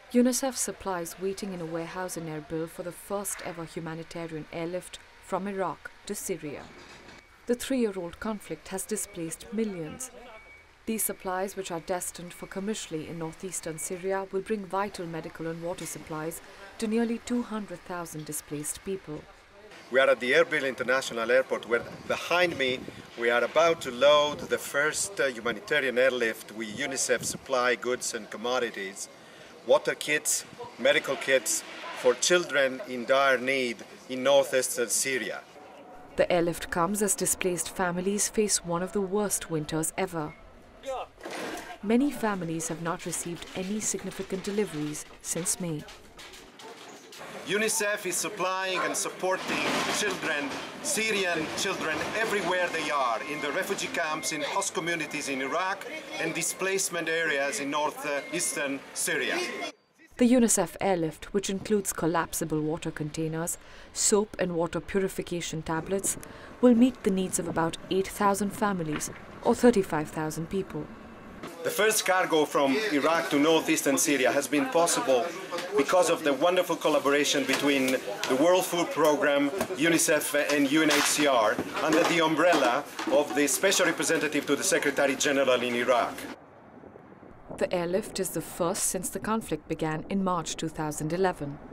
UNICEF supplies waiting in a warehouse in Erbil for the first ever humanitarian airlift from Iraq to Syria. The 3-year-old conflict has displaced millions. These supplies, which are destined for commercially in northeastern Syria, will bring vital medical and water supplies to nearly 200,000 displaced people. We are at the Erbil International Airport, where behind me we are about to load the first humanitarian airlift with UNICEF supply goods and commodities, water kits, medical kits for children in dire need in northeastern Syria. The airlift comes as displaced families face one of the worst winters ever. Many families have not received any significant deliveries since May. UNICEF is supplying and supporting children, Syrian children, everywhere they are, in the refugee camps, in host communities in Iraq and displacement areas in northeastern Syria. The UNICEF airlift, which includes collapsible water containers, soap and water purification tablets, will meet the needs of about 8,000 families or 35,000 people. The first cargo from Iraq to northeastern Syria has been possible because of the wonderful collaboration between the World Food Programme, UNICEF and UNHCR under the umbrella of the Special Representative to the Secretary General in Iraq. The airlift is the first since the conflict began in March 2011.